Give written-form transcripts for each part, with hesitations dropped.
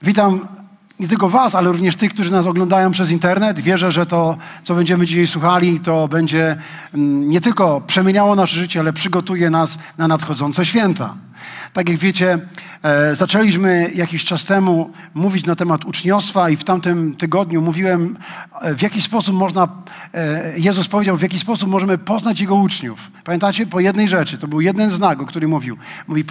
Witam nie tylko was, ale również tych, którzy nas oglądają przez internet. Wierzę, że to, co będziemy dzisiaj słuchali, to będzie nie tylko przemieniało nasze życie, ale przygotuje nas na nadchodzące święta. Tak jak wiecie, zaczęliśmy jakiś czas temu mówić na temat uczniostwa i w tamtym tygodniu mówiłem, w jaki sposób można, Jezus powiedział, w jaki sposób możemy poznać Jego uczniów. Pamiętacie? Po jednej rzeczy, to był jeden znak, o którym mówił. Mówi,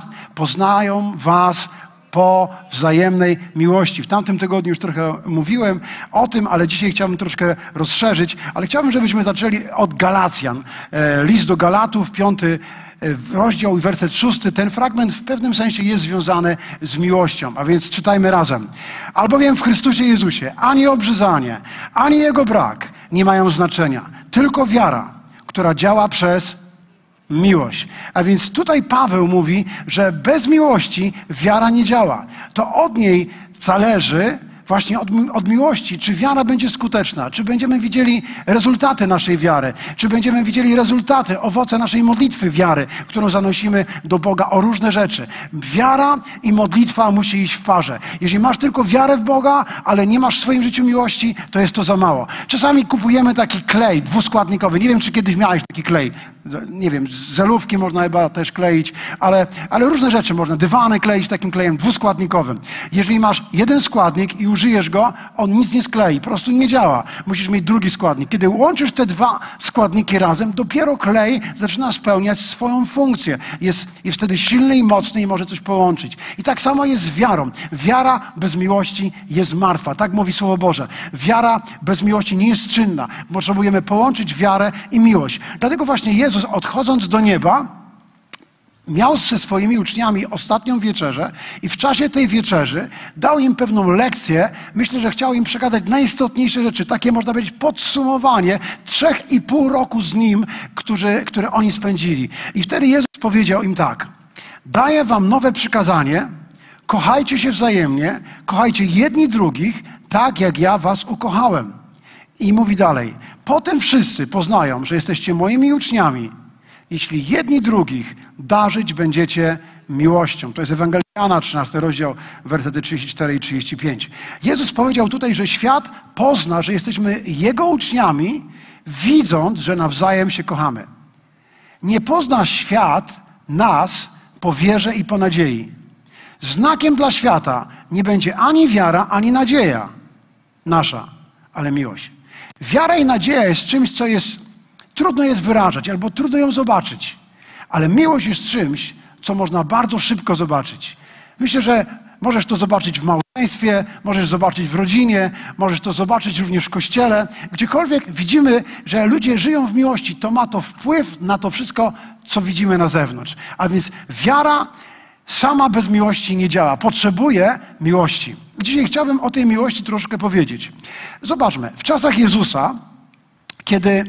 poznają was po wzajemnej miłości. W tamtym tygodniu już trochę mówiłem o tym, ale dzisiaj chciałbym troszkę rozszerzyć, ale chciałbym, żebyśmy zaczęli od Galacjan. List do Galatów, 5 rozdział i werset 6. Ten fragment w pewnym sensie jest związany z miłością, a więc czytajmy razem. Albowiem w Chrystusie Jezusie ani obrzezanie, ani jego brak nie mają znaczenia, tylko wiara, która działa przez miłość. A więc tutaj Paweł mówi, że bez miłości wiara nie działa. To od niej zależy, właśnie od miłości, czy wiara będzie skuteczna, czy będziemy widzieli rezultaty naszej wiary, czy będziemy widzieli rezultaty, owoce naszej modlitwy wiary, którą zanosimy do Boga o różne rzeczy. Wiara i modlitwa musi iść w parze. Jeżeli masz tylko wiarę w Boga, ale nie masz w swoim życiu miłości, to jest to za mało. Czasami kupujemy taki klej dwuskładnikowy. Nie wiem, czy kiedyś miałeś taki klej. Nie wiem, zelówki można chyba też kleić, ale różne rzeczy można. Dywany kleić takim klejem dwuskładnikowym. Jeżeli masz jeden składnik i użyjesz go, on nic nie sklei, po prostu nie działa. Musisz mieć drugi składnik. Kiedy łączysz te dwa składniki razem, dopiero klej zaczyna spełniać swoją funkcję. Jest wtedy silny i mocny i może coś połączyć. I tak samo jest z wiarą. Wiara bez miłości jest martwa. Tak mówi Słowo Boże. Wiara bez miłości nie jest czynna. Potrzebujemy połączyć wiarę i miłość. Dlatego właśnie Jezus, odchodząc do nieba, miał ze swoimi uczniami ostatnią wieczerzę i w czasie tej wieczerzy dał im pewną lekcję. Myślę, że chciał im przekazać najistotniejsze rzeczy. Takie, można powiedzieć, podsumowanie 3,5 roku z Nim, które oni spędzili. I wtedy Jezus powiedział im tak. Daję wam nowe przykazanie, kochajcie się wzajemnie, kochajcie jedni drugich, tak jak ja was ukochałem. I mówi dalej. Potem wszyscy poznają, że jesteście moimi uczniami, jeśli jedni drugich darzyć będziecie miłością. To jest Ewangelia Jana, 13 rozdział, wersety 34 i 35. Jezus powiedział tutaj, że świat pozna, że jesteśmy Jego uczniami, widząc, że nawzajem się kochamy. Nie pozna świat nas po wierze i po nadziei. Znakiem dla świata nie będzie ani wiara, ani nadzieja nasza, ale miłość. Wiara i nadzieja jest czymś, co trudno jest wyrażać, albo trudno ją zobaczyć. Ale miłość jest czymś, co można bardzo szybko zobaczyć. Myślę, że możesz to zobaczyć w małżeństwie, możesz zobaczyć w rodzinie, możesz to zobaczyć również w kościele. Gdziekolwiek widzimy, że ludzie żyją w miłości, to ma to wpływ na to wszystko, co widzimy na zewnątrz. A więc wiara sama bez miłości nie działa. Potrzebuje miłości. Dzisiaj chciałbym o tej miłości troszkę powiedzieć. Zobaczmy, w czasach Jezusa, kiedy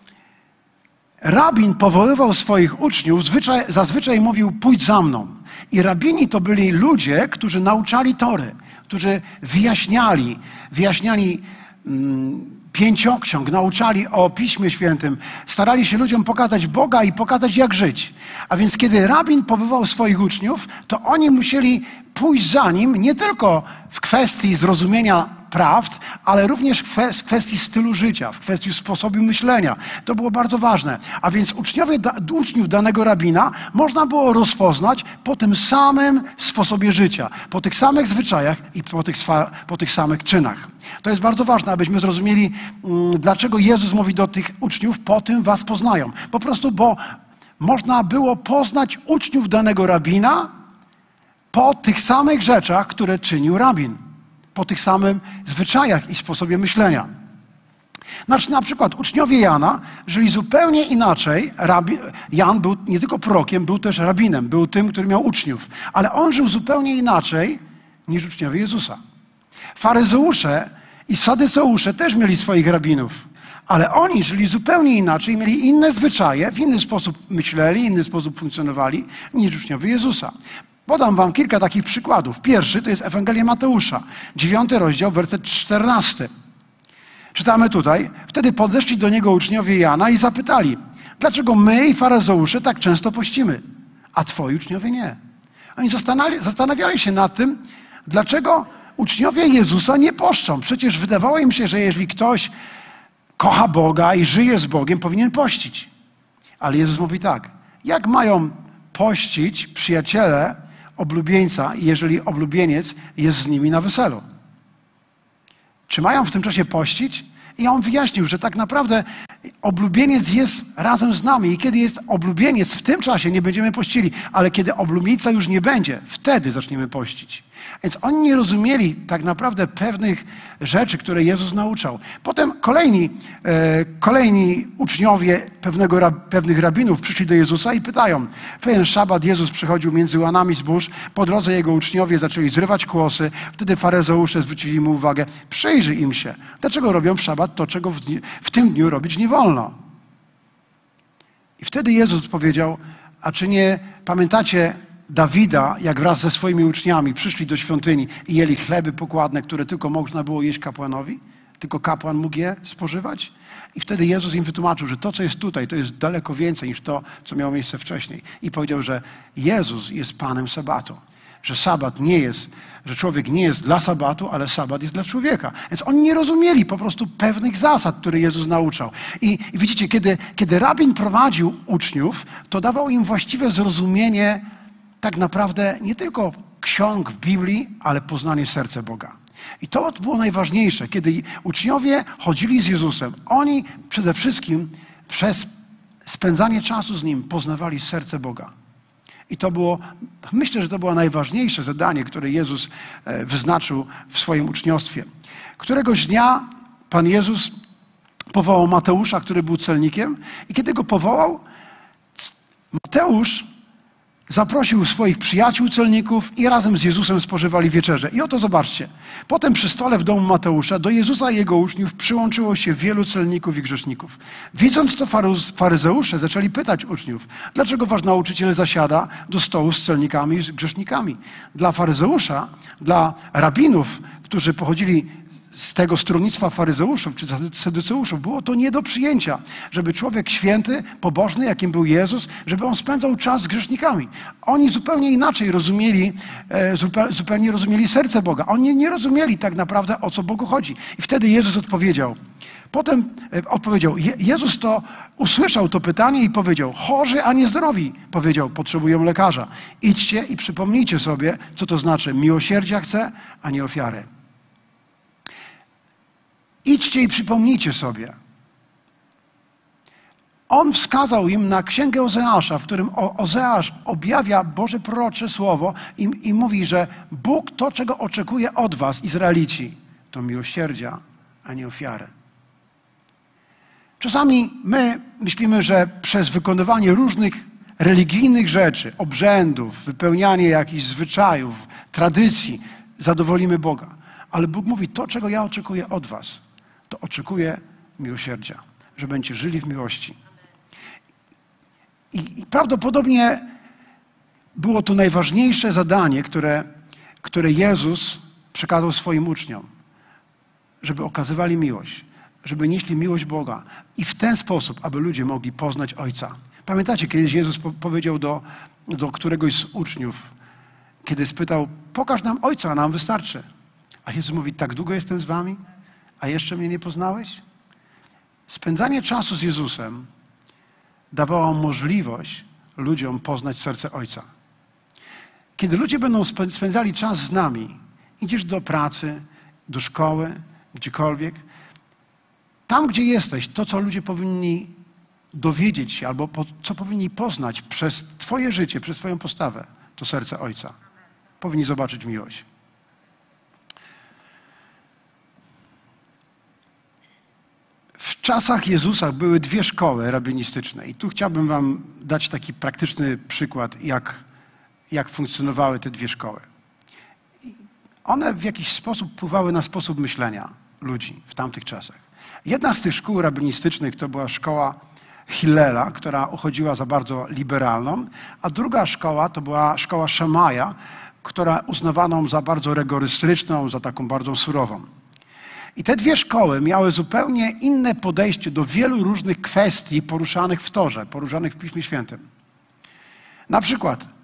rabin powoływał swoich uczniów, zazwyczaj mówił, pójdź za mną. I rabini to byli ludzie, którzy nauczali Tory, którzy wyjaśniali pięcioksiąg, nauczali o Piśmie Świętym, starali się ludziom pokazać Boga i pokazać, jak żyć. A więc kiedy rabin powoływał swoich uczniów, to oni musieli pójść za nim nie tylko w kwestii zrozumienia prawd, ale również w kwestii stylu życia, w kwestii sposobu myślenia. To było bardzo ważne. A więc uczniów danego rabina można było rozpoznać po tym samym sposobie życia, po tych samych zwyczajach i po tych samych czynach. To jest bardzo ważne, abyśmy zrozumieli, dlaczego Jezus mówi do tych uczniów, po tym was poznają. Po prostu, bo można było poznać uczniów danego rabina po tych samych rzeczach, które czynił rabin. Po tych samych zwyczajach i sposobie myślenia. Znaczy, na przykład uczniowie Jana żyli zupełnie inaczej. Jan był nie tylko prorokiem, był też rabinem, był tym, który miał uczniów. Ale on żył zupełnie inaczej niż uczniowie Jezusa. Faryzeusze i sadyceusze też mieli swoich rabinów. Ale oni żyli zupełnie inaczej, mieli inne zwyczaje, w inny sposób myśleli, inny sposób funkcjonowali niż uczniowie Jezusa. Podam wam kilka takich przykładów. Pierwszy to jest Ewangelia Mateusza, 9 rozdział, werset 14. Czytamy tutaj. Wtedy podeszli do niego uczniowie Jana i zapytali, dlaczego my i faryzeusze tak często pościmy, a twoi uczniowie nie? Oni zastanawiali się nad tym, Dlaczego uczniowie Jezusa nie poszczą? Przecież wydawało im się, że jeżeli ktoś kocha Boga i żyje z Bogiem, powinien pościć. Ale Jezus mówi tak, jak mają pościć przyjaciele oblubieńca, jeżeli oblubieniec jest z nimi na weselu? Czy mają w tym czasie pościć? I on wyjaśnił, że tak naprawdę oblubieniec jest razem z nami i kiedy jest oblubieniec, w tym czasie nie będziemy pościli, ale kiedy oblubieńca już nie będzie, wtedy zaczniemy pościć. Więc oni nie rozumieli tak naprawdę pewnych rzeczy, które Jezus nauczał. Potem kolejni uczniowie pewnych rabinów przyszli do Jezusa i pytają. W pewien szabat Jezus przychodził między łanami zbóż, po drodze jego uczniowie zaczęli zrywać kłosy, wtedy faryzeusze zwrócili mu uwagę, przyjrzyj im się, dlaczego robią w szabat to, czego w tym dniu robić nie wolno. I wtedy Jezus powiedział, a czy nie pamiętacie Dawida, jak wraz ze swoimi uczniami przyszli do świątyni i jeli chleby pokładne, które tylko można było jeść kapłanowi? Tylko kapłan mógł je spożywać? I wtedy Jezus im wytłumaczył, że to, co jest tutaj, to jest daleko więcej niż to, co miało miejsce wcześniej. I powiedział, że Jezus jest Panem sabatu. Że sabat nie jest, że człowiek nie jest dla sabatu, ale sabat jest dla człowieka. Więc oni nie rozumieli po prostu pewnych zasad, które Jezus nauczał. I widzicie, kiedy rabin prowadził uczniów, to dawał im właściwe zrozumienie tak naprawdę nie tylko ksiąg w Biblii, ale poznanie serca Boga. I to było najważniejsze. Kiedy uczniowie chodzili z Jezusem, oni przede wszystkim przez spędzanie czasu z Nim poznawali serce Boga. I to było, myślę, że to było najważniejsze zadanie, które Jezus wyznaczył w swoim uczniostwie. Któregoś dnia Pan Jezus powołał Mateusza, który był celnikiem i kiedy go powołał, Mateusz zaprosił swoich przyjaciół celników i razem z Jezusem spożywali wieczerzę. I oto zobaczcie. Potem przy stole w domu Mateusza do Jezusa i jego uczniów przyłączyło się wielu celników i grzeszników. Widząc to, faryzeusze zaczęli pytać uczniów, dlaczego wasz nauczyciel zasiada do stołu z celnikami i z grzesznikami. Dla faryzeusza, dla rabinów, którzy pochodzili z tego stronnictwa faryzeuszów czy saduceuszów, było to nie do przyjęcia, żeby człowiek święty, pobożny, jakim był Jezus, żeby on spędzał czas z grzesznikami. Oni zupełnie inaczej rozumieli, zupełnie rozumieli serce Boga. Oni nie rozumieli tak naprawdę, o co Bogu chodzi. I wtedy Jezus odpowiedział. Potem odpowiedział, Jezus to usłyszał to pytanie i powiedział, chorzy, a nie zdrowi. Powiedział, potrzebują lekarza. Idźcie i przypomnijcie sobie, co to znaczy miłosierdzia chcę, a nie ofiary. Idźcie i przypomnijcie sobie. On wskazał im na księgę Ozeasza, w którym Ozeasz objawia Boże prorocze słowo i mówi, że Bóg to, czego oczekuje od was, Izraelici, to miłosierdzia, a nie ofiary. Czasami my myślimy, że przez wykonywanie różnych religijnych rzeczy, obrzędów, wypełnianie jakichś zwyczajów, tradycji, zadowolimy Boga. Ale Bóg mówi, to, czego ja oczekuję od was, to oczekuję miłosierdzia, że będziecie żyli w miłości. I prawdopodobnie było to najważniejsze zadanie, które Jezus przekazał swoim uczniom, żeby okazywali miłość, żeby nieśli miłość Boga i w ten sposób, aby ludzie mogli poznać Ojca. Pamiętacie, kiedyś Jezus powiedział do któregoś z uczniów, kiedy spytał, pokaż nam Ojca, a nam wystarczy. A Jezus mówi, tak długo jestem z wami, a jeszcze mnie nie poznałeś? Spędzanie czasu z Jezusem dawało możliwość ludziom poznać serce Ojca. Kiedy ludzie będą spędzali czas z nami, idziesz do pracy, do szkoły, gdziekolwiek, tam, gdzie jesteś, to, co ludzie powinni dowiedzieć się albo co powinni poznać przez twoje życie, przez twoją postawę, to serce Ojca. Powinni zobaczyć miłość. W czasach Jezusa były dwie szkoły rabinistyczne i tu chciałbym wam dać taki praktyczny przykład, jak funkcjonowały te dwie szkoły. One w jakiś sposób wpływały na sposób myślenia ludzi w tamtych czasach. Jedna z tych szkół rabinistycznych to była szkoła Hillela, która uchodziła za bardzo liberalną, a druga szkoła to była szkoła Szamaja, która uznawano za bardzo rygorystyczną, za taką bardzo surową. I te dwie szkoły miały zupełnie inne podejście do wielu różnych kwestii poruszanych w Torze, poruszanych w Piśmie Świętym. Na przykład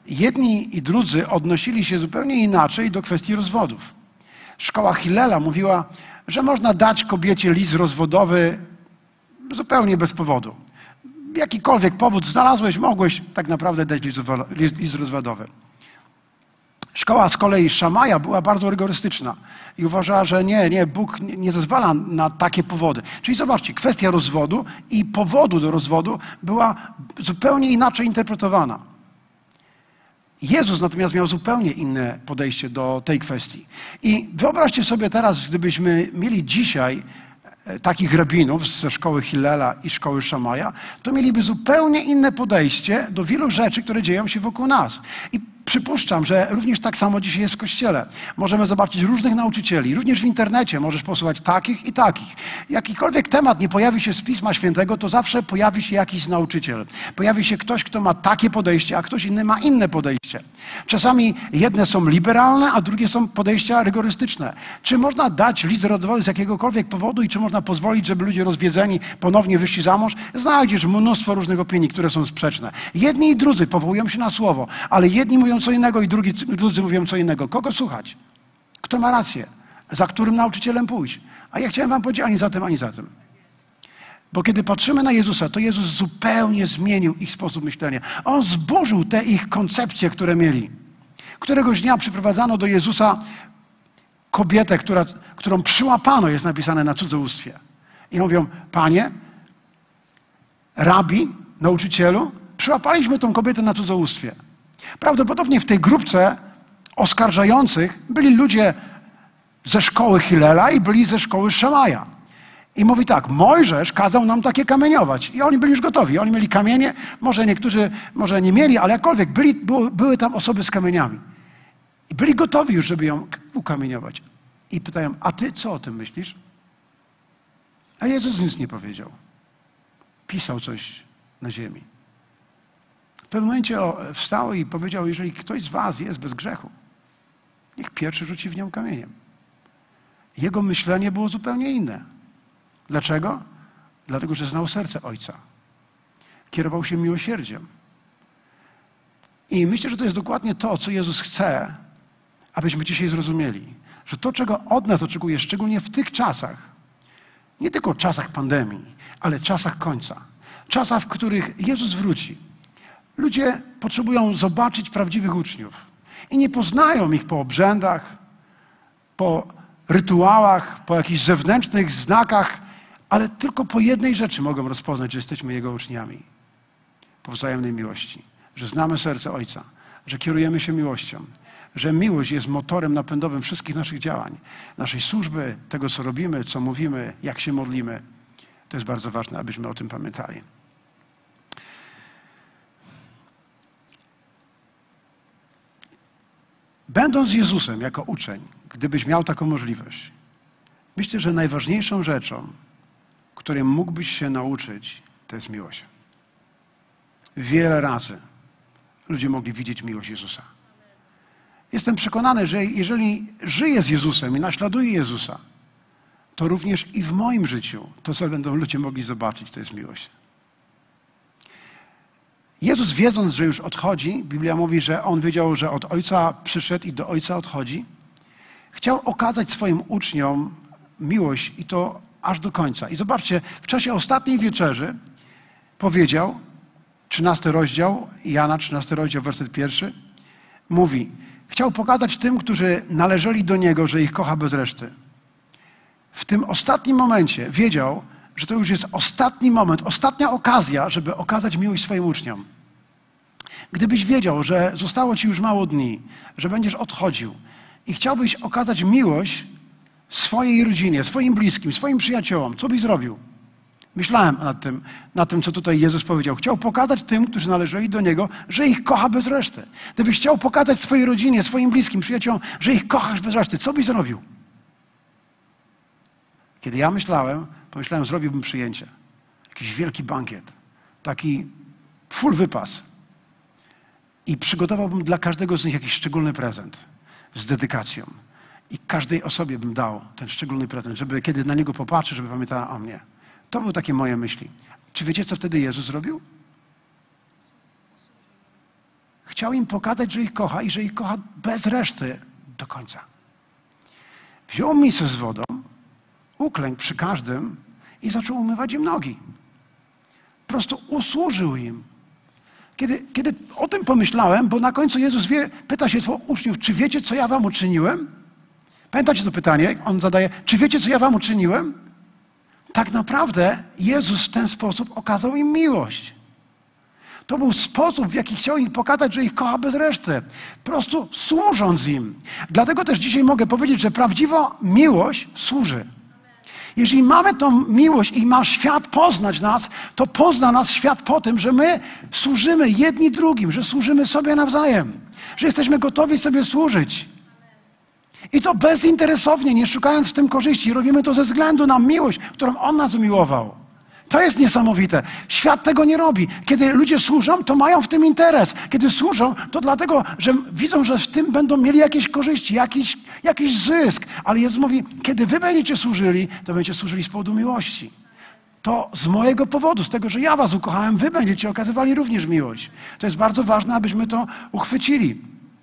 jedni i drudzy odnosili się zupełnie inaczej do kwestii rozwodów. Szkoła Hillela mówiła, że można dać kobiecie list rozwodowy zupełnie bez powodu. Jakikolwiek powód znalazłeś, mogłeś tak naprawdę dać list rozwodowy. Szkoła z kolei Szamaja była bardzo rygorystyczna i uważała, że nie, Bóg nie zezwala na takie powody. Czyli zobaczcie, kwestia rozwodu i powodu do rozwodu była zupełnie inaczej interpretowana. Jezus natomiast miał zupełnie inne podejście do tej kwestii. I wyobraźcie sobie teraz, gdybyśmy mieli dzisiaj takich rabinów ze szkoły Hillela i szkoły Szamaja, to mieliby zupełnie inne podejście do wielu rzeczy, które dzieją się wokół nas. I przypuszczam, że również tak samo dzisiaj jest w Kościele. Możemy zobaczyć różnych nauczycieli. Również w internecie możesz posłuchać takich i takich. Jakikolwiek temat nie pojawi się z Pisma Świętego, to zawsze pojawi się jakiś nauczyciel. Pojawi się ktoś, kto ma takie podejście, a ktoś inny ma inne podejście. Czasami jedne są liberalne, a drugie są podejścia rygorystyczne. Czy można dać list rozwodowy z jakiegokolwiek powodu i czy można pozwolić, żeby ludzie rozwiedzeni ponownie wyszli za mąż? Znajdziesz mnóstwo różnych opinii, które są sprzeczne. Jedni i drudzy powołują się na słowo, ale jedni mówią co innego i drudzy mówią co innego. Kogo słuchać? Kto ma rację? Za którym nauczycielem pójść? A ja chciałem wam powiedzieć ani za tym, ani za tym. Bo kiedy patrzymy na Jezusa, to Jezus zupełnie zmienił ich sposób myślenia. On zburzył te ich koncepcje, które mieli. Któregoś dnia przyprowadzano do Jezusa kobietę, którą przyłapano, jest napisane, na cudzołóstwie. I mówią, Panie, rabi, nauczycielu, przyłapaliśmy tą kobietę na cudzołóstwie. Prawdopodobnie w tej grupce oskarżających byli ludzie ze szkoły Hillela i byli ze szkoły Szamaja. I mówi tak, Mojżesz kazał nam takie kamieniować. I oni byli już gotowi. Oni mieli kamienie, może niektórzy, może nie mieli, ale jakkolwiek. Były tam osoby z kamieniami. I byli gotowi już, żeby ją ukamieniować. I pytają, a ty co o tym myślisz? A Jezus nic nie powiedział. Pisał coś na ziemi. W pewnym momencie wstał i powiedział, jeżeli ktoś z was jest bez grzechu, niech pierwszy rzuci w nią kamieniem. Jego myślenie było zupełnie inne. Dlaczego? Dlatego, że znał serce Ojca. Kierował się miłosierdziem. I myślę, że to jest dokładnie to, co Jezus chce, abyśmy dzisiaj zrozumieli. Że to, czego od nas oczekuje, szczególnie w tych czasach, nie tylko czasach pandemii, ale czasach końca. Czasach, w których Jezus wróci. Ludzie potrzebują zobaczyć prawdziwych uczniów. I nie poznają ich po obrzędach, po rytuałach, po jakichś zewnętrznych znakach, ale tylko po jednej rzeczy mogą rozpoznać, że jesteśmy Jego uczniami. Po wzajemnej miłości. Że znamy serce Ojca. Że kierujemy się miłością. Że miłość jest motorem napędowym wszystkich naszych działań. Naszej służby, tego co robimy, co mówimy, jak się modlimy. To jest bardzo ważne, abyśmy o tym pamiętali. Będąc Jezusem jako uczeń, gdybyś miał taką możliwość, myślę, że najważniejszą rzeczą, której mógłbyś się nauczyć, to jest miłość. Wiele razy ludzie mogli widzieć miłość Jezusa. Jestem przekonany, że jeżeli żyję z Jezusem i naśladuję Jezusa, to również i w moim życiu to, co będą ludzie mogli zobaczyć, to jest miłość. Jezus, wiedząc, że już odchodzi, Biblia mówi, że On wiedział, że od Ojca przyszedł i do Ojca odchodzi, chciał okazać swoim uczniom miłość i to aż do końca. I zobaczcie, w czasie ostatniej wieczerzy powiedział, 13 rozdział, Jana 13 rozdział, werset 1, mówi, chciał pokazać tym, którzy należeli do Niego, że ich kocha bez reszty. W tym ostatnim momencie wiedział, że to już jest ostatni moment, ostatnia okazja, żeby okazać miłość swoim uczniom. Gdybyś wiedział, że zostało ci już mało dni, że będziesz odchodził i chciałbyś okazać miłość swojej rodzinie, swoim bliskim, swoim przyjaciołom, co byś zrobił? Myślałem nad tym, co tutaj Jezus powiedział. Chciał pokazać tym, którzy należeli do Niego, że ich kocha bez reszty. Gdybyś chciał pokazać swojej rodzinie, swoim bliskim, przyjaciołom, że ich kochasz bez reszty, co byś zrobił? Kiedy ja pomyślałem, zrobiłbym przyjęcie. Jakiś wielki bankiet. Taki full wypas. I przygotowałbym dla każdego z nich jakiś szczególny prezent z dedykacją. I każdej osobie bym dał ten szczególny prezent, żeby kiedy na niego popatrzy, żeby pamiętała o mnie. To były takie moje myśli. Czy wiecie, co wtedy Jezus zrobił? Chciał im pokazać, że ich kocha i że ich kocha bez reszty do końca. Wziął misę z wodą, uklękł przy każdym i zaczął umywać im nogi. Po prostu usłużył im. Kiedy o tym pomyślałem, bo na końcu Jezus pyta się uczniów, czy wiecie, co ja wam uczyniłem? Pamiętacie to pytanie? On zadaje, czy wiecie, co ja wam uczyniłem? Tak naprawdę Jezus w ten sposób okazał im miłość. To był sposób, w jaki chciał im pokazać, że ich kocha bez reszty. Po prostu służąc im. Dlatego też dzisiaj mogę powiedzieć, że prawdziwa miłość służy. Jeżeli mamy tą miłość i ma świat poznać nas, to pozna nas świat po tym, że my służymy jedni drugim, że służymy sobie nawzajem, że jesteśmy gotowi sobie służyć. I to bezinteresownie, nie szukając w tym korzyści. Robimy to ze względu na miłość, którą On nas umiłował. To jest niesamowite. Świat tego nie robi. Kiedy ludzie służą, to mają w tym interes. Kiedy służą, to dlatego, że widzą, że w tym będą mieli jakieś korzyści, jakiś zysk. Ale Jezus mówi, kiedy wy będziecie służyli, to będziecie służyli z powodu miłości. To z mojego powodu, z tego, że ja was ukochałem, wy będziecie okazywali również miłość. To jest bardzo ważne, abyśmy to uchwycili.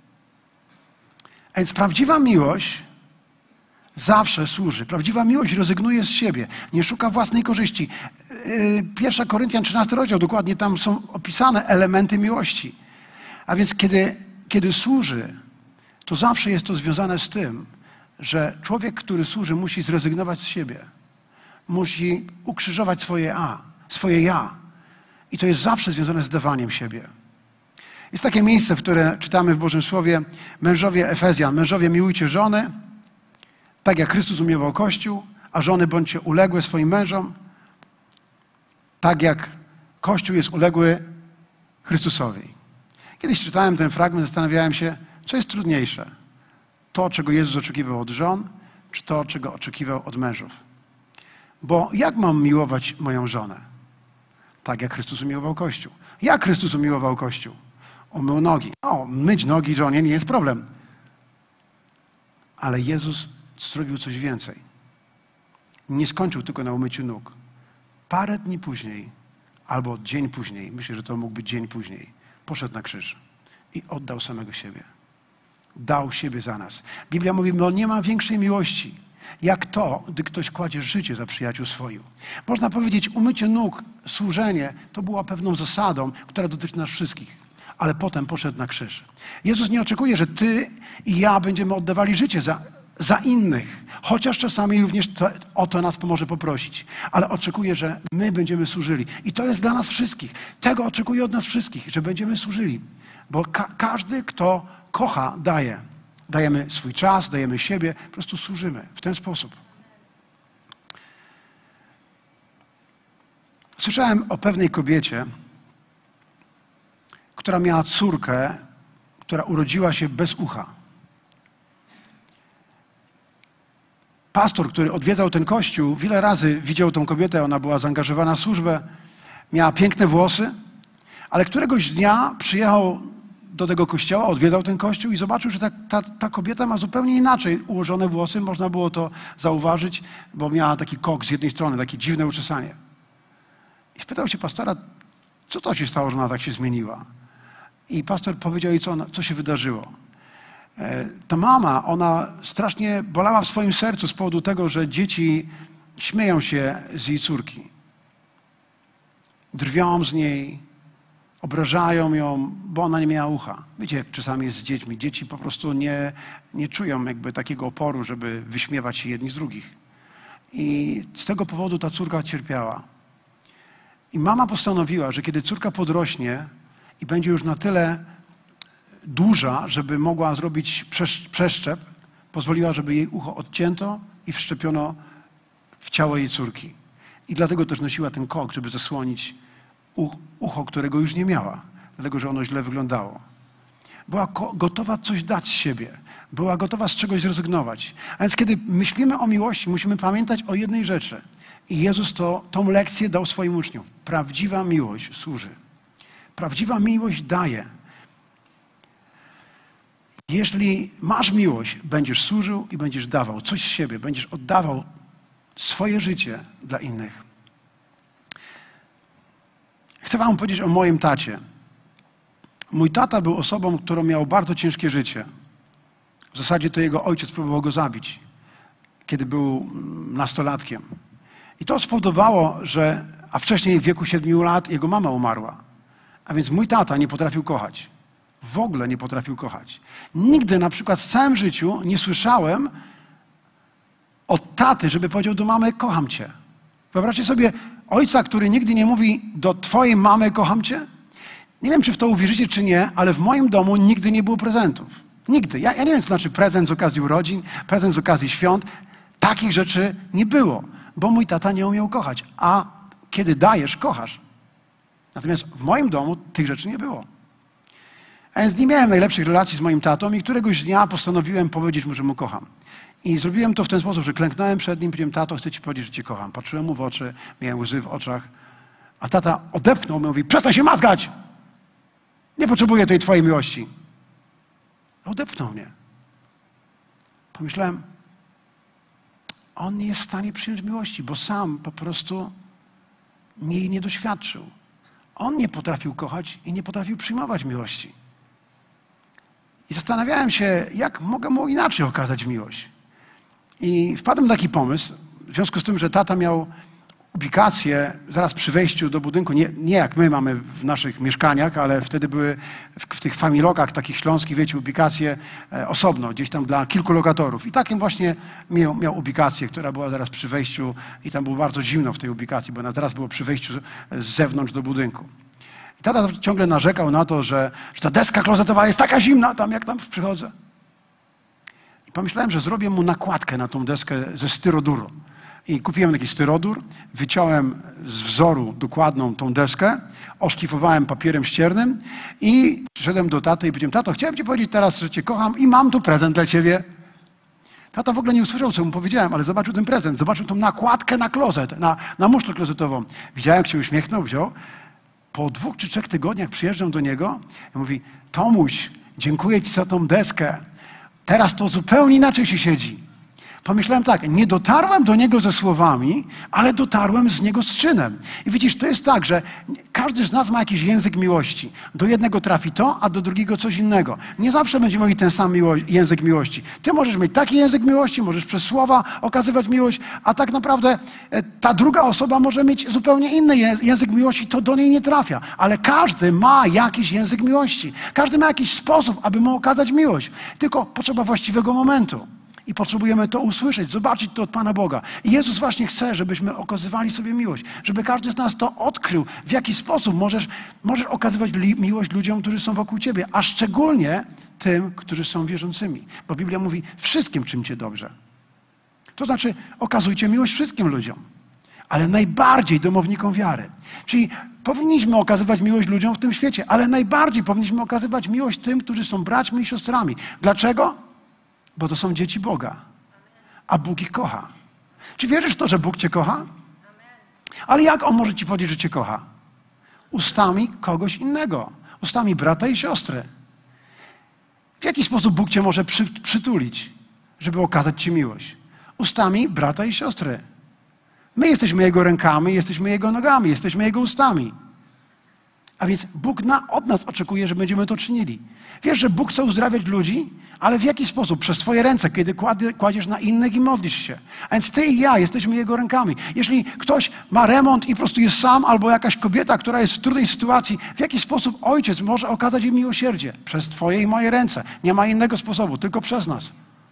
A więc prawdziwa miłość zawsze służy. Prawdziwa miłość rezygnuje z siebie. Nie szuka własnej korzyści. 1 Koryntian 13 rozdział, dokładnie tam są opisane elementy miłości. A więc kiedy służy, to zawsze jest to związane z tym, że człowiek, który służy, musi zrezygnować z siebie. Musi ukrzyżować swoje ja. I to jest zawsze związane z dawaniem siebie. Jest takie miejsce, w które czytamy w Bożym Słowie, mężowie Efezjan, mężowie miłujcie żony, tak jak Chrystus umiłował Kościół, a żony bądźcie uległe swoim mężom, tak jak Kościół jest uległy Chrystusowi. Kiedyś czytałem ten fragment, zastanawiałem się, co jest trudniejsze. To, czego Jezus oczekiwał od żon, czy to, czego oczekiwał od mężów. Bo jak mam miłować moją żonę? Tak jak Chrystus umiłował Kościół. Jak Chrystus umiłował Kościół? Umył nogi. Myć nogi żonie nie jest problem. Ale Jezus zrobił coś więcej. Nie skończył tylko na umyciu nóg. Parę dni później, albo dzień później, myślę, że to mógł być dzień później, poszedł na krzyż i oddał samego siebie. Dał siebie za nas. Biblia mówi, nie ma większej miłości, jak to, gdy ktoś kładzie życie za przyjaciół swoich. Można powiedzieć, umycie nóg, służenie, to była pewną zasadą, która dotyczy nas wszystkich. Ale potem poszedł na krzyż. Jezus nie oczekuje, że ty i ja będziemy oddawali życie za innych, chociaż czasami również o to nas pomoże poprosić. Ale oczekuje, że my będziemy służyli. I to jest dla nas wszystkich. Tego oczekuje od nas wszystkich, że będziemy służyli. Bo każdy, kto kocha, daje. Dajemy swój czas, dajemy siebie, po prostu służymy w ten sposób. Słyszałem o pewnej kobiecie, która miała córkę, która urodziła się bez ucha. Pastor, który odwiedzał ten kościół, wiele razy widział tą kobietę, ona była zaangażowana w służbę, miała piękne włosy, ale któregoś dnia przyjechał do tego kościoła, odwiedzał ten kościół i zobaczył, że ta kobieta ma zupełnie inaczej ułożone włosy. Można było to zauważyć, bo miała taki kok z jednej strony, takie dziwne uczesanie. I spytał się pastora, co to się stało, że ona tak się zmieniła. I pastor powiedział jej, co się wydarzyło. Ta mama, ona strasznie bolała w swoim sercu z powodu tego, że dzieci śmieją się z jej córki. Drwią z niej, obrażają ją, bo ona nie miała ucha. Wiecie, jak czasami jest z dziećmi. Dzieci po prostu nie czują jakby takiego oporu, żeby wyśmiewać się jedni z drugich. I z tego powodu ta córka cierpiała. I mama postanowiła, że kiedy córka podrośnie i będzie już na tyle duża, żeby mogła zrobić przeszczep, pozwoliła, żeby jej ucho odcięto i wszczepiono w ciało jej córki. I dlatego też nosiła ten kok, żeby zasłonić ucho, którego już nie miała, dlatego że ono źle wyglądało. Była gotowa coś dać z siebie. Była gotowa z czegoś zrezygnować. A więc kiedy myślimy o miłości, musimy pamiętać o jednej rzeczy. I Jezus tą lekcję dał swoim uczniom. Prawdziwa miłość służy. Prawdziwa miłość daje. Jeśli masz miłość, będziesz służył i będziesz dawał coś z siebie. Będziesz oddawał swoje życie dla innych. Chcę wam powiedzieć o moim tacie. Mój tata był osobą, która miała bardzo ciężkie życie. W zasadzie to jego ojciec próbował go zabić, kiedy był nastolatkiem. I to spowodowało, a wcześniej w wieku 7 lat jego mama umarła. A więc mój tata nie potrafił kochać. W ogóle nie potrafił kochać. Nigdy na przykład w całym życiu nie słyszałem od taty, żeby powiedział do mamy: kocham cię. Wyobraźcie sobie ojca, który nigdy nie mówi do twojej mamy: kocham cię. Nie wiem, czy w to uwierzycie, czy nie, ale w moim domu nigdy nie było prezentów. Nigdy. Ja nie wiem, co znaczy prezent z okazji urodzin, prezent z okazji świąt. Takich rzeczy nie było, bo mój tata nie umiał kochać. A kiedy dajesz, kochasz. Natomiast w moim domu tych rzeczy nie było. A więc nie miałem najlepszych relacji z moim tatą i któregoś dnia postanowiłem powiedzieć mu, że mu kocham. I zrobiłem to w ten sposób, że klęknąłem przed nim, powiedziałem: tato, chcę ci powiedzieć, że cię kocham. Patrzyłem mu w oczy, miałem łzy w oczach, a tata odepchnął mnie i mówi: przestań się mazgać! Nie potrzebuję tej twojej miłości. Odepchnął mnie. Pomyślałem: on nie jest w stanie przyjąć miłości, bo sam po prostu jej nie doświadczył. On nie potrafił kochać i nie potrafił przyjmować miłości. I zastanawiałem się, jak mogę mu inaczej okazać miłość. I wpadłem na taki pomysł, w związku z tym, że tata miał ubikację zaraz przy wejściu do budynku, nie jak my mamy w naszych mieszkaniach, ale wtedy były w tych familokach takich śląskich, wiecie, ubikacje osobno, gdzieś tam dla kilku lokatorów. I takim właśnie miał ubikację, która była zaraz przy wejściu i tam było bardzo zimno w tej ubikacji, bo ona zaraz było przy wejściu z zewnątrz do budynku. I tata ciągle narzekał na to, że ta deska klozetowa jest taka zimna tam, jak tam przychodzę. I pomyślałem, że zrobię mu nakładkę na tą deskę ze styroduru. I kupiłem taki styrodur, wyciąłem z wzoru dokładną tą deskę, oszlifowałem papierem ściernym i przyszedłem do taty i powiedziałem: tato, chciałem ci powiedzieć teraz, że cię kocham i mam tu prezent dla ciebie. Tata w ogóle nie usłyszał, co mu powiedziałem, ale zobaczył ten prezent, zobaczył tą nakładkę na klozet, na muszlę klozetową. Widziałem, jak się uśmiechnął, wziął. Po 2 czy 3 tygodniach przyjeżdżam do niego i mówi: Tomuś, dziękuję ci za tą deskę. Teraz to zupełnie inaczej się siedzi. Pomyślałem tak, nie dotarłem do niego ze słowami, ale dotarłem z niego z czynem. I widzisz, to jest tak, że każdy z nas ma jakiś język miłości. Do jednego trafi to, a do drugiego coś innego. Nie zawsze będziemy mieli ten sam język miłości. Ty możesz mieć taki język miłości, możesz przez słowa okazywać miłość, a tak naprawdę ta druga osoba może mieć zupełnie inny język miłości, to do niej nie trafia. Ale każdy ma jakiś język miłości. Każdy ma jakiś sposób, aby mu okazać miłość. Tylko potrzeba właściwego momentu. I potrzebujemy to usłyszeć, zobaczyć to od Pana Boga. I Jezus właśnie chce, żebyśmy okazywali sobie miłość. Żeby każdy z nas to odkrył, w jaki sposób możesz okazywać miłość ludziom, którzy są wokół ciebie. A szczególnie tym, którzy są wierzącymi. Bo Biblia mówi: wszystkim czyńcie dobrze. To znaczy, okazujcie miłość wszystkim ludziom. Ale najbardziej domownikom wiary. Czyli powinniśmy okazywać miłość ludziom w tym świecie. Ale najbardziej powinniśmy okazywać miłość tym, którzy są braćmi i siostrami. Dlaczego? Bo to są dzieci Boga, a Bóg ich kocha. Czy wierzysz w to, że Bóg cię kocha? Ale jak On może ci powiedzieć, że cię kocha? Ustami kogoś innego. Ustami brata i siostry. W jaki sposób Bóg cię może przytulić, żeby okazać ci miłość? Ustami brata i siostry. My jesteśmy Jego rękami, jesteśmy Jego nogami, jesteśmy Jego ustami. A więc Bóg od nas oczekuje, że będziemy to czynili. Wiesz, że Bóg chce uzdrawiać ludzi, ale w jaki sposób? Przez twoje ręce, kiedy kładziesz na innych i modlisz się. A więc ty i ja jesteśmy Jego rękami. Jeśli ktoś ma remont i po prostu jest sam, albo jakaś kobieta, która jest w trudnej sytuacji, w jaki sposób Ojciec może okazać jej miłosierdzie? Przez twoje i moje ręce. Nie ma innego sposobu, tylko przez nas.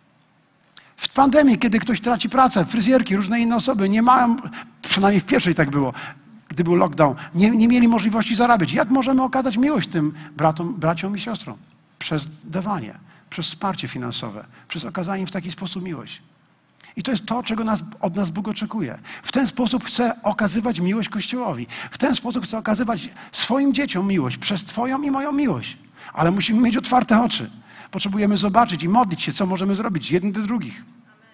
W pandemii, kiedy ktoś traci pracę, fryzjerki, różne inne osoby nie mają, przynajmniej w pierwszej tak było, gdy był lockdown, nie mieli możliwości zarabiać. Jak możemy okazać miłość tym braciom i siostrom? Przez dawanie, przez wsparcie finansowe, przez okazanie im w taki sposób miłość. I to jest to, czego od nas Bóg oczekuje. W ten sposób chce okazywać miłość Kościołowi. W ten sposób chce okazywać swoim dzieciom miłość, przez twoją i moją miłość. Ale musimy mieć otwarte oczy. Potrzebujemy zobaczyć i modlić się, co możemy zrobić jedni do drugich.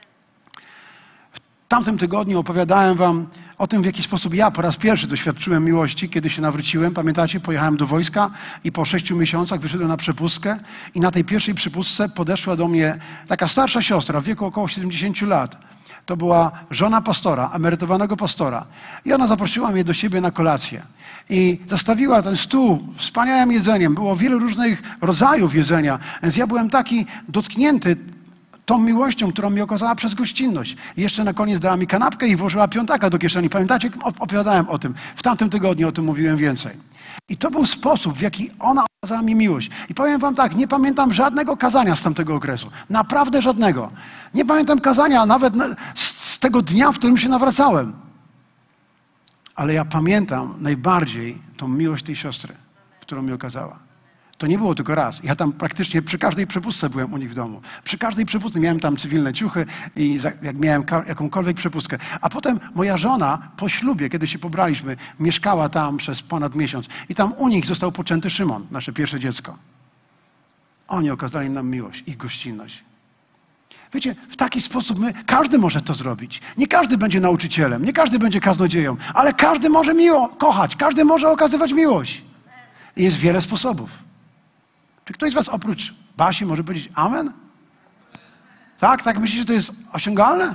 W tamtym tygodniu opowiadałem wam o tym, w jaki sposób ja po raz pierwszy doświadczyłem miłości, kiedy się nawróciłem. Pamiętacie, pojechałem do wojska i po 6 miesiącach wyszedłem na przepustkę i na tej pierwszej przepustce podeszła do mnie taka starsza siostra w wieku około 70 lat. To była żona pastora, emerytowanego pastora. I ona zaprosiła mnie do siebie na kolację. I zastawiła ten stół wspaniałym jedzeniem. Było wiele różnych rodzajów jedzenia. Więc ja byłem taki dotknięty tą miłością, którą mi okazała przez gościnność. I jeszcze na koniec dała mi kanapkę i włożyła piątaka do kieszeni. Pamiętacie? Opowiadałem o tym. W tamtym tygodniu o tym mówiłem więcej. I to był sposób, w jaki ona okazała mi miłość. I powiem wam tak, nie pamiętam żadnego kazania z tamtego okresu. Naprawdę żadnego. Nie pamiętam kazania nawet z tego dnia, w którym się nawracałem. Ale ja pamiętam najbardziej tą miłość tej siostry, którą mi okazała. To nie było tylko raz. Ja tam praktycznie przy każdej przepustce byłem u nich w domu. Przy każdej przepustce miałem tam cywilne ciuchy i jak miałem jakąkolwiek przepustkę. A potem moja żona po ślubie, kiedy się pobraliśmy, mieszkała tam przez ponad miesiąc. I tam u nich został poczęty Szymon, nasze pierwsze dziecko. Oni okazali nam miłość, ich gościnność. Wiecie, w taki sposób każdy może to zrobić. Nie każdy będzie nauczycielem, nie każdy będzie kaznodzieją, ale każdy może kochać, każdy może okazywać miłość. I jest wiele sposobów. Czy ktoś z was oprócz Basi może powiedzieć amen? Tak? Tak myślicie, że to jest osiągalne?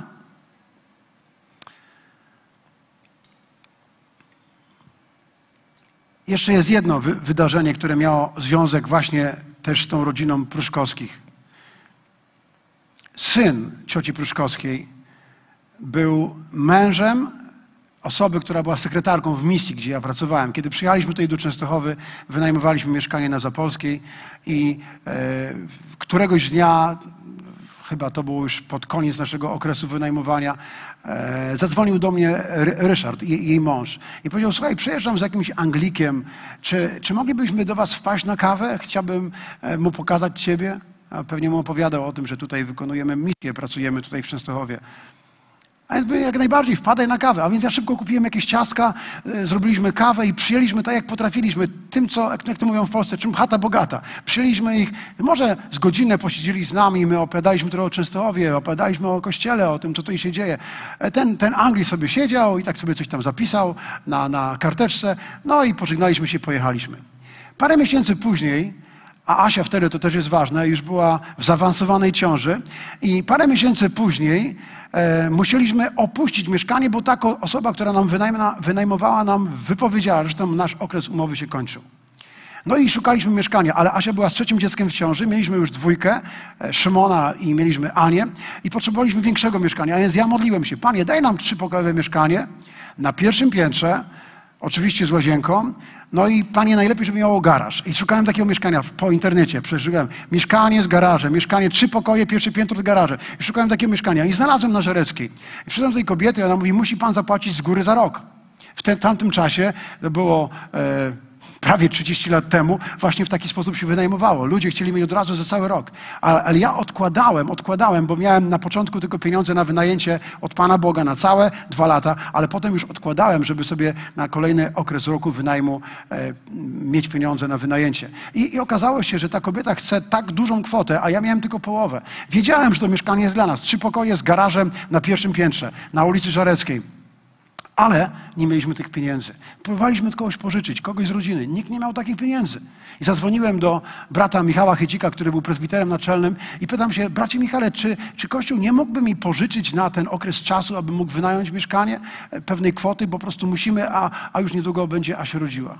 Jeszcze jest jedno wydarzenie, które miało związek właśnie też z tą rodziną Pruszkowskich. Syn cioci Pruszkowskiej był mężem osoby, która była sekretarką w misji, gdzie ja pracowałem. Kiedy przyjechaliśmy tutaj do Częstochowy, wynajmowaliśmy mieszkanie na Zapolskiej i któregoś dnia, chyba to było już pod koniec naszego okresu wynajmowania, zadzwonił do mnie Ryszard, jej mąż, i powiedział: słuchaj, przyjeżdżam z jakimś Anglikiem, czy moglibyśmy do was wpaść na kawę? Chciałbym mu pokazać ciebie. A pewnie mu opowiadał o tym, że tutaj wykonujemy misję, pracujemy tutaj w Częstochowie. A więc jak najbardziej, wpadaj na kawę. A więc ja szybko kupiłem jakieś ciastka, zrobiliśmy kawę i przyjęliśmy tak, jak potrafiliśmy. Tym, co, jak to mówią w Polsce, czym chata bogata. Przyjęliśmy ich, może z godzinę posiedzieli z nami, my opowiadaliśmy trochę o Częstochowie, opowiadaliśmy o Kościele, o tym, co tutaj się dzieje. Ten Anglik sobie siedział i tak sobie coś tam zapisał na karteczce, no i pożegnaliśmy się, pojechaliśmy. Parę miesięcy później, a Asia wtedy, to też jest ważne, już była w zaawansowanej ciąży i parę miesięcy później musieliśmy opuścić mieszkanie, bo ta osoba, która nam wynajmowała, nam wypowiedziała, że zresztą nasz okres umowy się kończył. No i szukaliśmy mieszkania, ale Asia była z trzecim dzieckiem w ciąży, mieliśmy już dwójkę, Szymona i mieliśmy Anię i potrzebowaliśmy większego mieszkania, a więc ja modliłem się: Panie, daj nam 3-pokojowe mieszkanie na pierwszym piętrze, oczywiście z łazienką. No i Panie, najlepiej, żeby miało garaż. I szukałem takiego mieszkania po internecie. Przeżyłem mieszkanie z garażem, mieszkanie 3 pokoje, pierwsze piętro z garażem. I szukałem takiego mieszkania. I znalazłem na Żereckiej. I przyszedłem do tej kobiety i ona mówi: musi Pan zapłacić z góry za rok. W tamtym czasie, to było prawie 30 lat temu, właśnie w taki sposób się wynajmowało. Ludzie chcieli mieć od razu za cały rok. Ale ja odkładałem, bo miałem na początku tylko pieniądze na wynajęcie od Pana Boga na całe 2 lata, ale potem już odkładałem, żeby sobie na kolejny okres roku wynajmu mieć pieniądze na wynajęcie. I okazało się, że ta kobieta chce tak dużą kwotę, a ja miałem tylko połowę. Wiedziałem, że to mieszkanie jest dla nas. 3 pokoje z garażem na pierwszym piętrze, na ulicy Żareckiej. Ale nie mieliśmy tych pieniędzy. Próbowaliśmy od kogoś pożyczyć, kogoś z rodziny. Nikt nie miał takich pieniędzy. I zadzwoniłem do brata Michała Chycika, który był prezbiterem naczelnym, i pytam się: bracie Michale, czy Kościół nie mógłby mi pożyczyć na ten okres czasu, aby mógł wynająć mieszkanie pewnej kwoty, bo po prostu musimy, a już niedługo będzie Asia rodziła.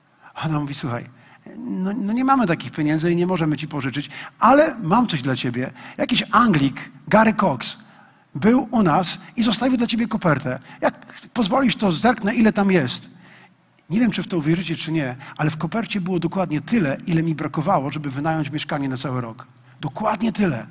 A ona mówi: słuchaj, no nie mamy takich pieniędzy i nie możemy ci pożyczyć, ale mam coś dla ciebie. Jakiś Anglik, Gary Cox, był u nas i zostawił dla ciebie kopertę. Jak pozwolisz, to zerknę, ile tam jest. Nie wiem, czy w to uwierzycie, czy nie, ale w kopercie było dokładnie tyle, ile mi brakowało, żeby wynająć mieszkanie na cały rok. Dokładnie tyle.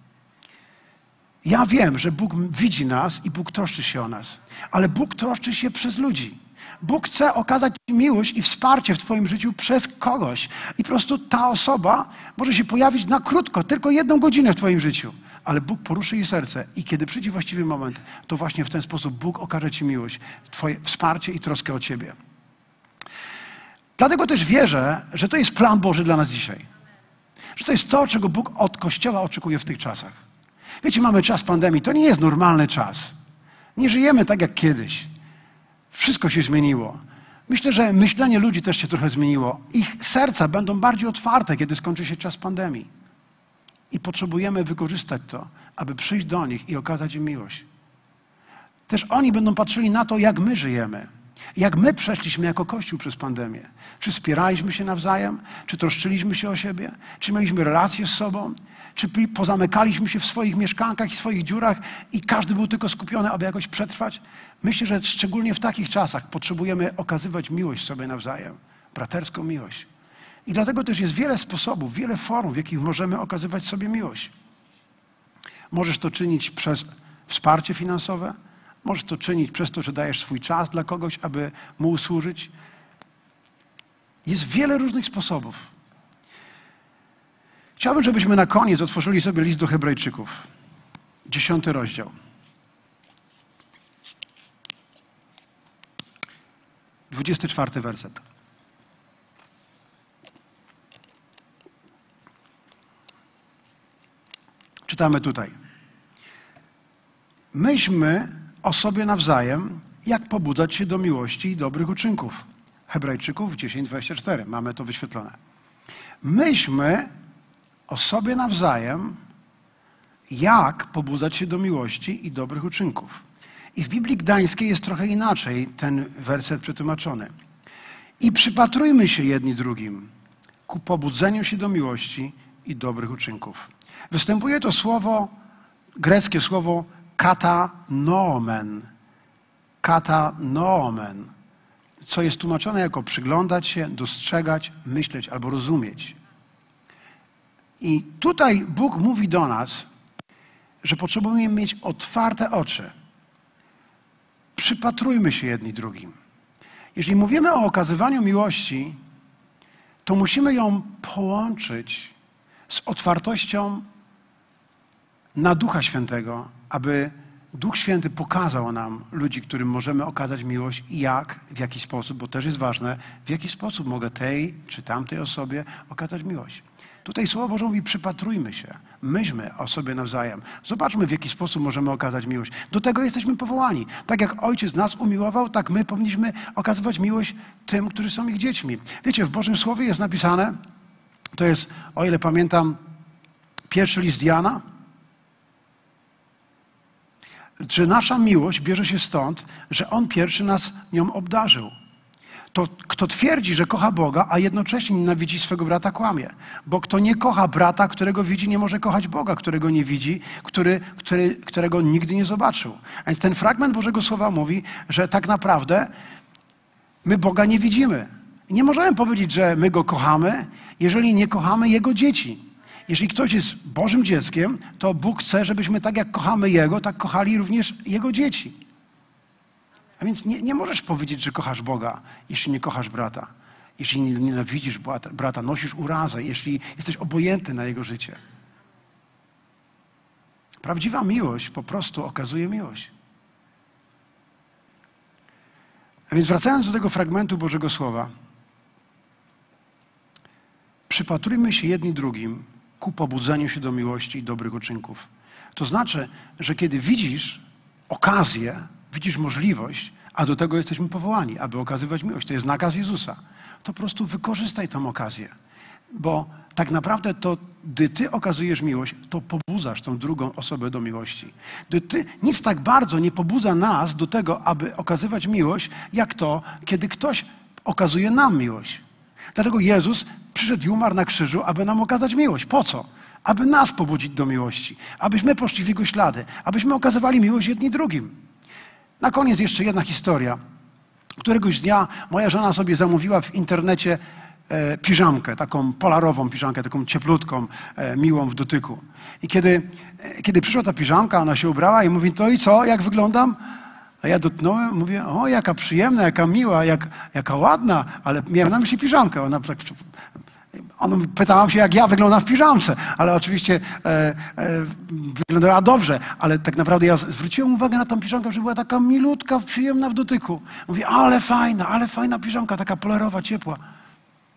Ja wiem, że Bóg widzi nas i Bóg troszczy się o nas, ale Bóg troszczy się przez ludzi. Bóg chce okazać ci miłość i wsparcie w twoim życiu przez kogoś. I po prostu ta osoba może się pojawić na krótko, tylko 1 godzinę w twoim życiu. Ale Bóg poruszy jej serce i kiedy przyjdzie właściwy moment, to właśnie w ten sposób Bóg okaże ci miłość, twoje wsparcie i troskę o ciebie. Dlatego też wierzę, że to jest plan Boży dla nas dzisiaj. Że to jest to, czego Bóg od Kościoła oczekuje w tych czasach. Wiecie, mamy czas pandemii, to nie jest normalny czas. Nie żyjemy tak jak kiedyś. Wszystko się zmieniło. Myślę, że myślenie ludzi też się trochę zmieniło. Ich serca będą bardziej otwarte, kiedy skończy się czas pandemii. I potrzebujemy wykorzystać to, aby przyjść do nich i okazać im miłość. Też oni będą patrzyli na to, jak my żyjemy. Jak my przeszliśmy jako Kościół przez pandemię. Czy wspieraliśmy się nawzajem? Czy troszczyliśmy się o siebie? Czy mieliśmy relacje z sobą? Czy pozamykaliśmy się w swoich mieszkankach i swoich dziurach i każdy był tylko skupiony, aby jakoś przetrwać? Myślę, że szczególnie w takich czasach potrzebujemy okazywać miłość sobie nawzajem. Braterską miłość. I dlatego też jest wiele sposobów, wiele form, w jakich możemy okazywać sobie miłość. Możesz to czynić przez wsparcie finansowe. Możesz to czynić przez to, że dajesz swój czas dla kogoś, aby mu usłużyć. Jest wiele różnych sposobów. Chciałbym, żebyśmy na koniec otworzyli sobie list do Hebrajczyków. 10 rozdział. 24 werset. Czytamy tutaj. Myślmy o sobie nawzajem, jak pobudzać się do miłości i dobrych uczynków. Hebrajczyków 10:24. Mamy to wyświetlone. Myślmy o sobie nawzajem, jak pobudzać się do miłości i dobrych uczynków. I w Biblii Gdańskiej jest trochę inaczej ten werset przetłumaczony. I przypatrujmy się jedni drugim ku pobudzeniu się do miłości i dobrych uczynków. Występuje to słowo, greckie słowo katanomen. Katanomen. Co jest tłumaczone jako przyglądać się, dostrzegać, myśleć albo rozumieć. I tutaj Bóg mówi do nas, że potrzebujemy mieć otwarte oczy. Przypatrujmy się jedni drugim. Jeżeli mówimy o okazywaniu miłości, to musimy ją połączyć z otwartością na Ducha Świętego, aby Duch Święty pokazał nam ludzi, którym możemy okazać miłość i jak, w jaki sposób, bo też jest ważne, w jaki sposób mogę tej czy tamtej osobie okazać miłość. Tutaj Słowo Boże mówi, przypatrujmy się, myślmy o sobie nawzajem. Zobaczmy, w jaki sposób możemy okazać miłość. Do tego jesteśmy powołani. Tak jak Ojciec nas umiłował, tak my powinniśmy okazywać miłość tym, którzy są ich dziećmi. Wiecie, w Bożym Słowie jest napisane, to jest, o ile pamiętam, pierwszy list Jana, że nasza miłość bierze się stąd, że On pierwszy nas nią obdarzył. To kto twierdzi, że kocha Boga, a jednocześnie nienawidzi swego brata, kłamie. Bo kto nie kocha brata, którego widzi, nie może kochać Boga, którego nie widzi, którego nigdy nie zobaczył. A więc ten fragment Bożego Słowa mówi, że tak naprawdę my Boga nie widzimy. I nie możemy powiedzieć, że my Go kochamy, jeżeli nie kochamy Jego dzieci. Jeżeli ktoś jest Bożym dzieckiem, to Bóg chce, żebyśmy tak jak kochamy Jego, tak kochali również Jego dzieci. A więc nie możesz powiedzieć, że kochasz Boga, jeśli nie kochasz brata. Jeśli nienawidzisz brata, nosisz urazę, jeśli jesteś obojętny na jego życie. Prawdziwa miłość po prostu okazuje miłość. A więc wracając do tego fragmentu Bożego Słowa, przypatrujmy się jedni drugim ku pobudzeniu się do miłości i dobrych uczynków. To znaczy, że kiedy widzisz okazję, widzisz możliwość, a do tego jesteśmy powołani, aby okazywać miłość. To jest nakaz Jezusa. To po prostu wykorzystaj tę okazję. Bo tak naprawdę to, gdy ty okazujesz miłość, to pobudzasz tą drugą osobę do miłości. Nic tak bardzo nie pobudza nas do tego, aby okazywać miłość, jak to, kiedy ktoś okazuje nam miłość. Dlatego Jezus przyszedł i umarł na krzyżu, aby nam okazać miłość. Po co? Aby nas pobudzić do miłości. Abyśmy poszli w Jego ślady. Abyśmy okazywali miłość jedni drugim. Na koniec jeszcze jedna historia. Któregoś dnia moja żona sobie zamówiła w internecie piżamkę, taką polarową piżamkę, taką cieplutką, miłą w dotyku. I kiedy przyszła ta piżamka, ona się ubrała i mówi, to i co, jak wyglądam? A ja dotknąłem, mówię, o, jaka przyjemna, jaka miła, jaka ładna, ale miałem na myśli piżamkę. Ona pytałam się, jak ja wyglądam w piżamce, ale oczywiście wyglądała dobrze, ale tak naprawdę ja zwróciłem uwagę na tą piżamkę, że była taka milutka, przyjemna w dotyku. Mówię, ale fajna piżamka, taka polerowa, ciepła.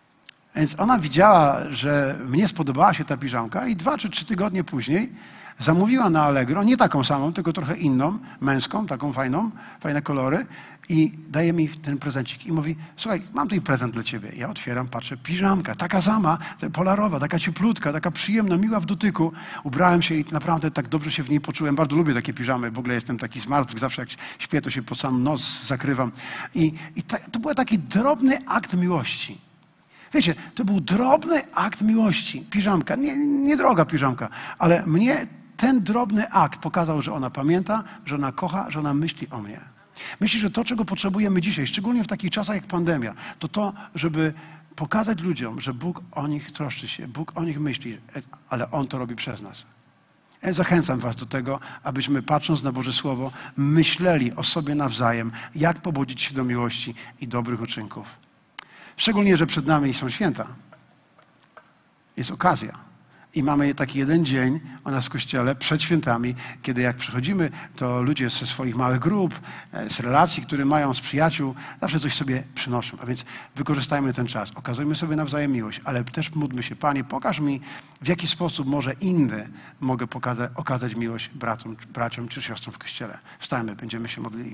Więc ona widziała, że mnie spodobała się ta piżamka i 2 czy 3 tygodnie później zamówiła na Allegro, nie taką samą, tylko trochę inną, męską, taką fajną, fajne kolory i daje mi ten prezencik i mówi, słuchaj, mam tutaj prezent dla ciebie. Ja otwieram, patrzę, piżamka, taka sama, polarowa, taka cieplutka, taka przyjemna, miła w dotyku. Ubrałem się i naprawdę tak dobrze się w niej poczułem. Bardzo lubię takie piżamy, w ogóle jestem taki zmartwy, zawsze jak śpię, to się po sam nos zakrywam. To był taki drobny akt miłości. Wiecie, to był drobny akt miłości, piżamka, nie droga piżamka, ale mnie ten drobny akt pokazał, że ona pamięta, że ona kocha, że ona myśli o mnie. Myślę, że to, czego potrzebujemy dzisiaj, szczególnie w takich czasach jak pandemia, to, żeby pokazać ludziom, że Bóg o nich troszczy się, Bóg o nich myśli, ale On to robi przez nas. Ja zachęcam was do tego, abyśmy patrząc na Boże Słowo, myśleli o sobie nawzajem, jak pobudzić się do miłości i dobrych uczynków. Szczególnie, że przed nami są święta. Jest okazja. I mamy taki jeden dzień u nas w Kościele przed świętami, kiedy jak przychodzimy, to ludzie ze swoich małych grup, z relacji, które mają z przyjaciół, zawsze coś sobie przynoszą. A więc wykorzystajmy ten czas. Okazujmy sobie nawzajem miłość, ale też módlmy się, Panie, pokaż mi, w jaki sposób może inny mogę okazać miłość braciom czy siostrom w Kościele. Wstajmy, będziemy się modlili.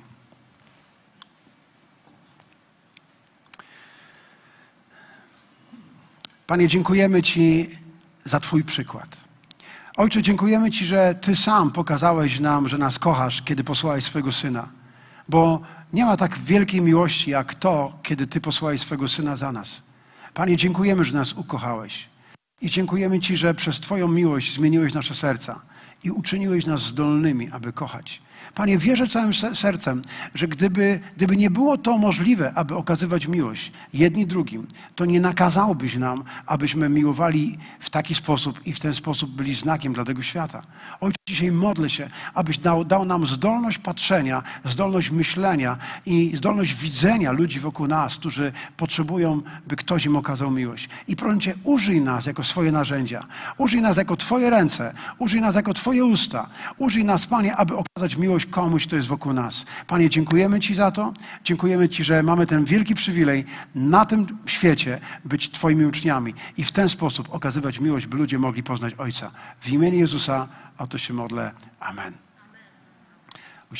Panie, dziękujemy Ci za Twój przykład. Ojcze, dziękujemy Ci, że Ty sam pokazałeś nam, że nas kochasz, kiedy posłałeś swego Syna. Bo nie ma tak wielkiej miłości, jak to, kiedy Ty posłałeś swego Syna za nas. Panie, dziękujemy, że nas ukochałeś. I dziękujemy Ci, że przez Twoją miłość zmieniłeś nasze serca i uczyniłeś nas zdolnymi, aby kochać. Panie, wierzę całym sercem, że gdyby nie było to możliwe, aby okazywać miłość jedni drugim, to nie nakazałbyś nam, abyśmy miłowali w taki sposób i w ten sposób byli znakiem dla tego świata. Ojcze, dzisiaj modlę się, abyś dał nam zdolność patrzenia, zdolność myślenia i zdolność widzenia ludzi wokół nas, którzy potrzebują, by ktoś im okazał miłość. I proszę Cię, użyj nas jako swoje narzędzia. Użyj nas jako Twoje ręce. Użyj nas jako Twoje usta. Użyj nas, Panie, aby okazać miłość komuś, kto jest wokół nas. Panie, dziękujemy Ci za to. Dziękujemy Ci, że mamy ten wielki przywilej na tym świecie być Twoimi uczniami i w ten sposób okazywać miłość, by ludzie mogli poznać Ojca. W imieniu Jezusa o to się modlę. Amen.